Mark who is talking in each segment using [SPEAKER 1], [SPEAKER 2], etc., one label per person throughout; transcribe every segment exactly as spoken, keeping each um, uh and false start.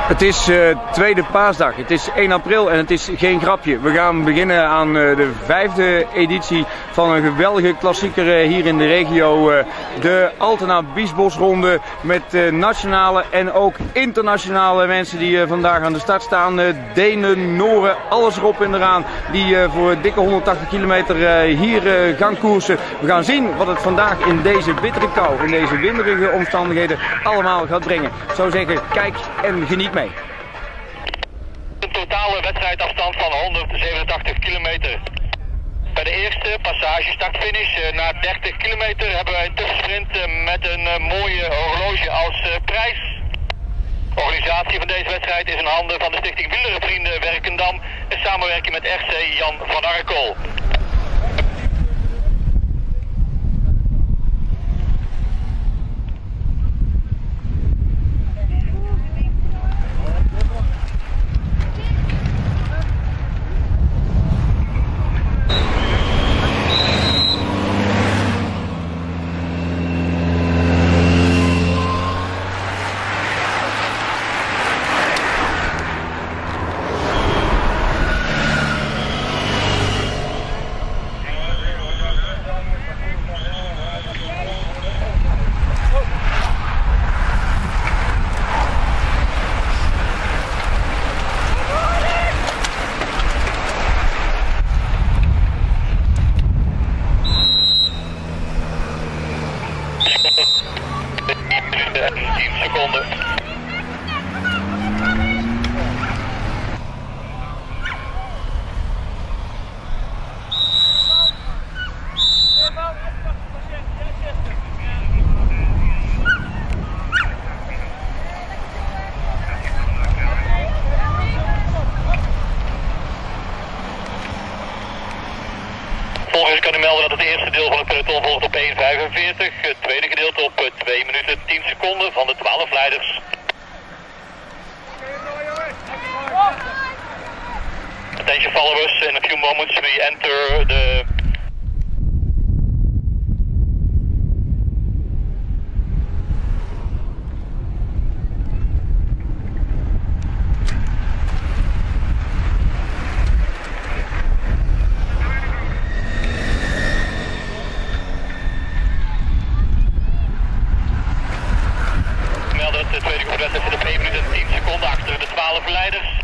[SPEAKER 1] Het is uh, tweede paasdag, het is één april en het is geen grapje. We gaan beginnen aan uh, de vijfde editie van een geweldige klassieker uh, hier in de regio. Uh, de Altena Biesbosronde met uh, nationale en ook internationale mensen die uh, vandaag aan de start staan. Uh, Denen, Noren, alles erop en eraan. Die uh, voor dikke honderdtachtig kilometer uh, hier uh, gaan koersen. We gaan zien wat het vandaag in deze bittere kou, in deze winderige omstandigheden allemaal gaat brengen. Ik zou zeggen, kijk en geniet mee.
[SPEAKER 2] Een totale wedstrijdafstand van honderdzevenentachtig kilometer. Bij de eerste passage start-finish na dertig kilometer hebben wij een tussensprint met een mooie horloge als prijs. De organisatie van deze wedstrijd is in handen van de Stichting Wielerenvrienden Werkendam in samenwerking met R C Jan van Arkel. tien seconden. Volgens kan u melden dat het eerste deel van het peloton volgt op één vijfenveertig, het tweede gedeelte op twee minuten tien seconden van de twaalf leiders. Attention followers, in a few moments we enter the de tweede groep wedstrijd zit op één minuut en tien seconden achter de twaalf leiders.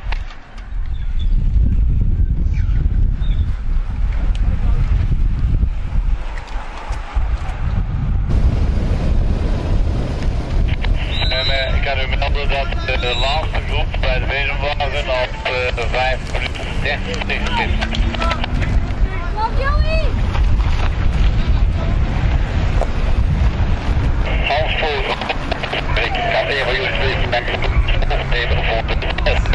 [SPEAKER 2] En uh, ik kan u melden dat de laatste groep bij de Wezenwagen op uh, vijf minuten dertig zit. Hans voor. Ik ga even jullie twee opnemen voor de test.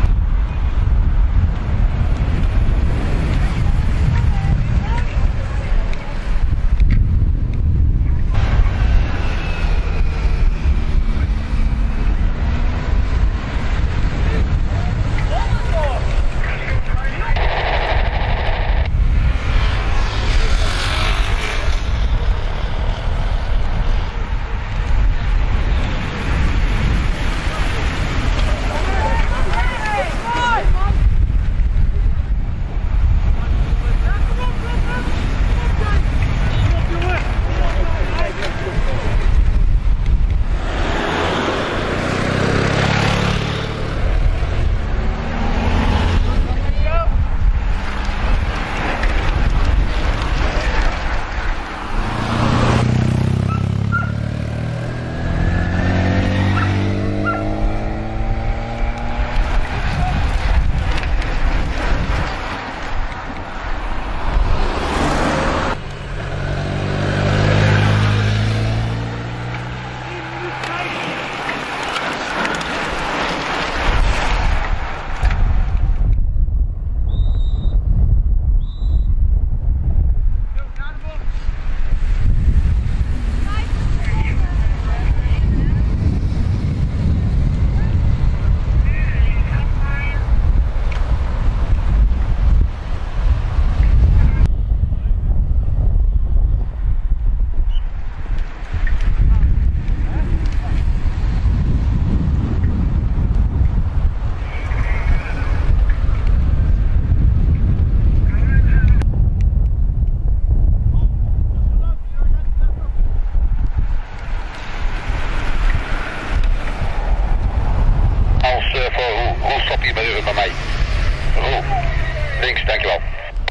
[SPEAKER 2] voor Roel. Roel, stop hier met, met mij. Roel, links, dankjewel.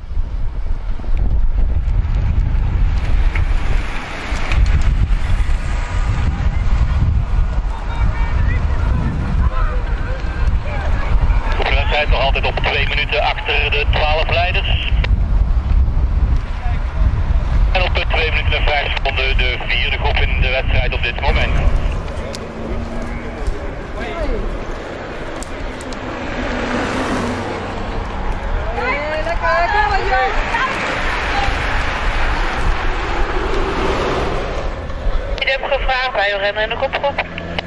[SPEAKER 2] De wedstrijd nog altijd op twee minuten achter de twaalf leiders. En op twee minuten en vijf seconden de vierde groep in de wedstrijd op dit moment.
[SPEAKER 3] Ik heb gevraagd bij de renner in de kopgroep.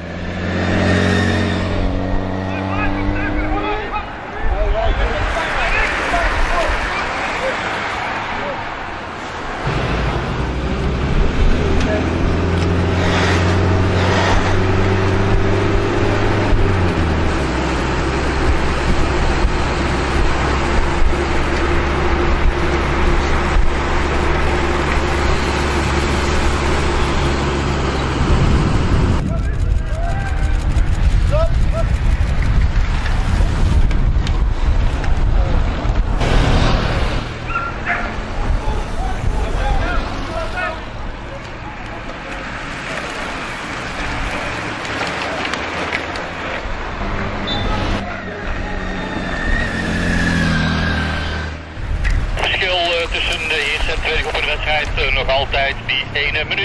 [SPEAKER 3] Tussen de eerste en tweede groep in de wedstrijd uh, nog altijd die ene minuut.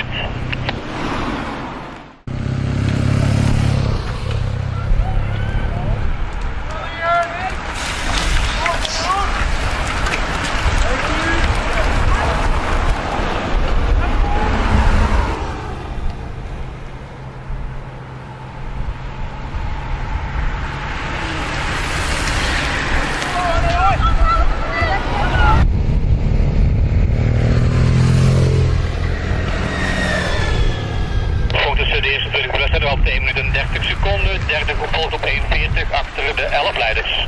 [SPEAKER 3] De eerste tweede wedstrijd nog op één minuut en dertig seconden. Derde groep volgt op één veertig achter de elf leiders.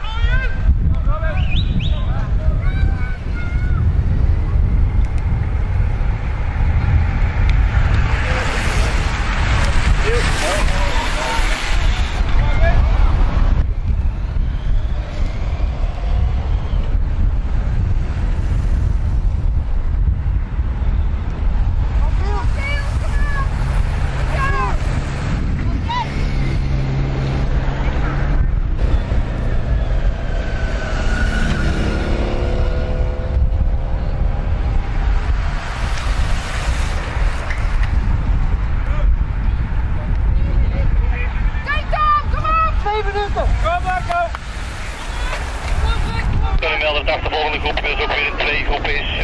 [SPEAKER 3] Ik kan u melden dat de achtervolgende groep dus ook weer in twee groepen is.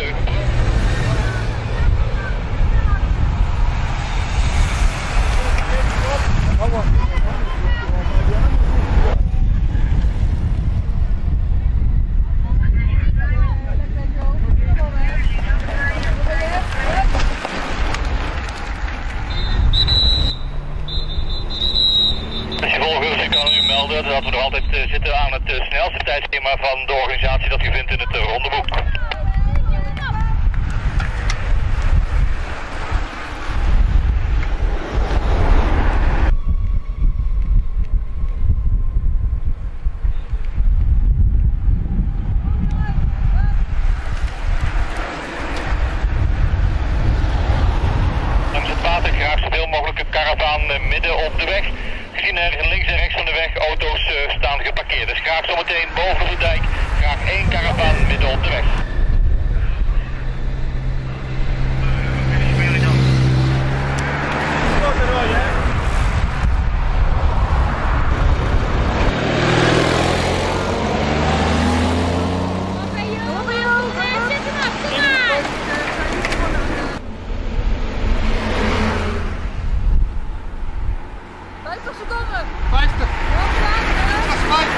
[SPEAKER 3] Dat we nog altijd uh, zitten aan het uh, snelste tijdschema van de organisatie dat u vindt in het uh, rondeboek. Langs het water graag zoveel mogelijk een karavaan uh, midden op de weg. Gezien er links en rechts van de weg auto's uh, staan geparkeerd. Dus graag zometeen boven de dijk, graag één karavaan midden op de weg.
[SPEAKER 4] vijftig seconden.
[SPEAKER 5] vijftig. Dat is vijftig.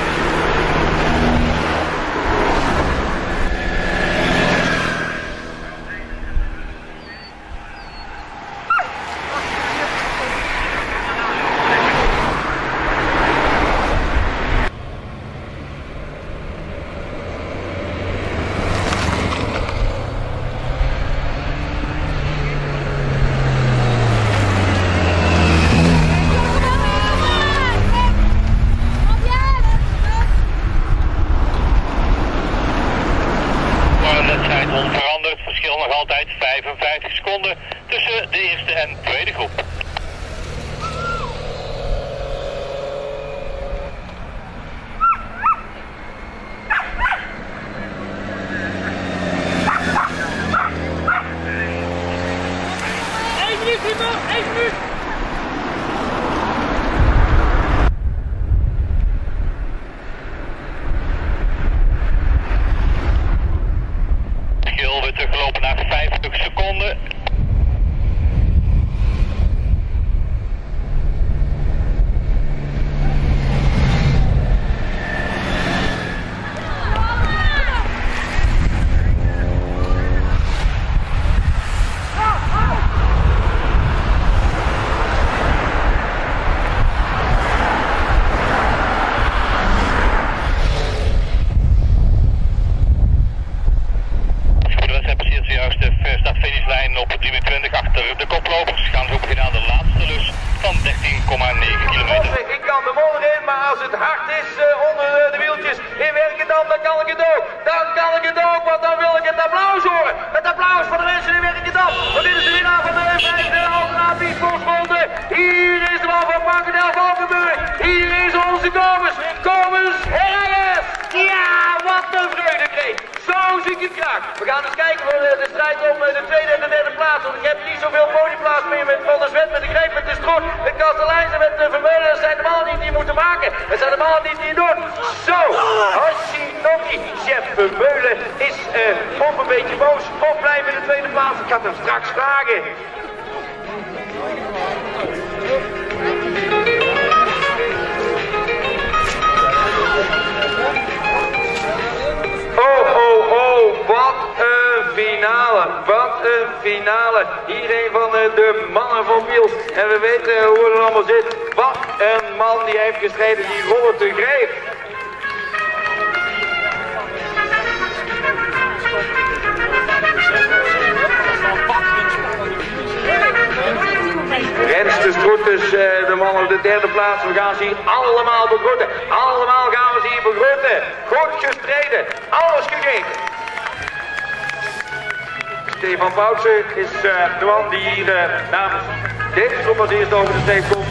[SPEAKER 1] als het hard is uh, onder uh, de wieltjes in Werkendam, dan kan ik het ook. Dan kan ik het ook, want dan wil ik het applaus horen. Het applaus voor de mensen in Werkendam. Want dit is de winnaar van de vijfde Altena Biesbosronde. Hier is de man van Pankendel Valkenburg. Hier is onze Kobus. Kobus Herreges. Ja, wat een vreugde kreeg. Zo zie ik het graag. We gaan eens kijken voor de strijd om de tweede en de derde plaats. Want ik heb niet zoveel podiumplaats meer met Van der Zwet, met de Greep, met de Stroot, met Kastelijns en met de Vermeulen. Dat zijn de mannen die die moeten maken. Dat zijn de mannen die die doen. Zo, Hoshinokki, chef Vermeulen is uh, of een beetje boos of blijft in de tweede plaats. Ik ga hem straks vragen. Oh, oh, oh, wat een finale, wat een finale. Hier een van de mannen van Wiels. En we weten hoe het allemaal zit. Wat een man die heeft gestreden, die Robert de Greep. Rens de Stroet, dus uh, de man op de derde plaats. We gaan ze hier allemaal begroeten. Allemaal gaan we ze hier begroeten. Goed gestreden, alles gegeven. Stefan Boutsen is uh, de man die hier uh, namens deze groep als eerste over de streep komt.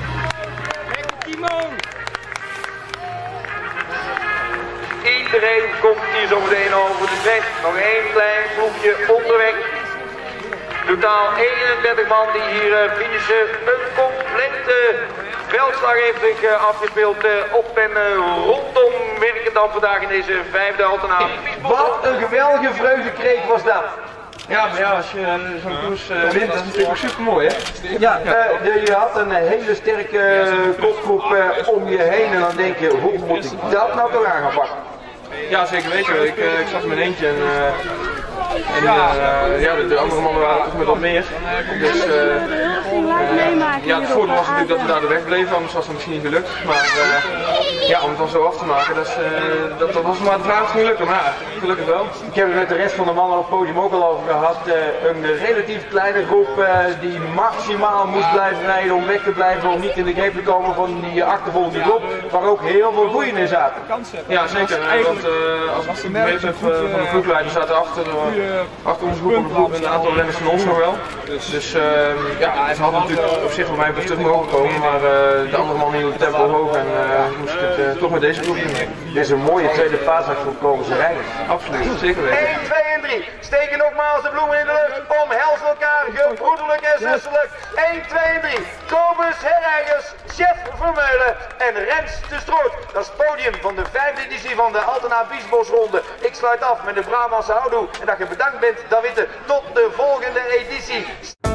[SPEAKER 1] Iedereen komt hier zo meteen over de streep. Nog één klein ploegje onderweg. Totaal eenendertig man die hier uh, finishen. Een complete veldslag heeft zich uh, afgespeeld uh, op en uh, rondom Werkendam vandaag in deze vijfde Altena.
[SPEAKER 6] Wat een geweldige vreugdekreet was dat.
[SPEAKER 7] Ja, maar ja, als je uh, zo'n koers uh, wint, dat is natuurlijk ook super mooi, hè?
[SPEAKER 6] Ja, uh, je had een hele sterke uh, kopgroep uh, om je heen en dan denk je, hoe moet ik dat nou toch aan gaan pakken?
[SPEAKER 7] Ja, zeker weten. Ik, uh, ik zat in mijn eentje en, uh, en uh, ja, de, de andere mannen waren toch met wat meer. Dus uh, uh, ja, het voordeel was natuurlijk dat we daar de weg bleven, anders was het misschien niet gelukt. Maar uh, ja, om het dan zo af te maken, dat, is, uh, dat, dat was maar de vraag of het ging lukken, maar gelukkig wel.
[SPEAKER 6] Ik heb het met de rest van de mannen op het podium ook al over gehad. Uh, een relatief kleine groep uh, die maximaal moest blijven rijden om weg te blijven, om niet in de greep te komen van die achtervolgende groep, waar ook heel veel goeien in zaten.
[SPEAKER 7] Ja, zeker. Want uh, als ik het weet heb uh, van de ploegleider zaten achter, uh, achter onze groep op de ploeg een aantal renners van ons nog wel. Dus uh, ja, ze hadden natuurlijk op zich voor mij een stuk mogen komen, maar uh, de andere man hield het tempo hoog en uh, moest ik het uh, toch met deze ploeg doen.
[SPEAKER 6] Dit is een mooie tweede paasdag voor Kobus Herreges.
[SPEAKER 7] Absoluut, zeker weten.
[SPEAKER 6] één, twee en drie. Steken nogmaals de bloemen in de lucht. Omhelzen elkaar gebroederlijk en zusterlijk. één, twee en drie. Kobus Herreges, chef Vermeulen en Rens de Stroot. Dat is het podium van de vijfde editie van de Altena Biesbosronde. Ik sluit af met de Brabantse houdoe en dat je bedankt bent, Dawitte. Tot de volgende editie.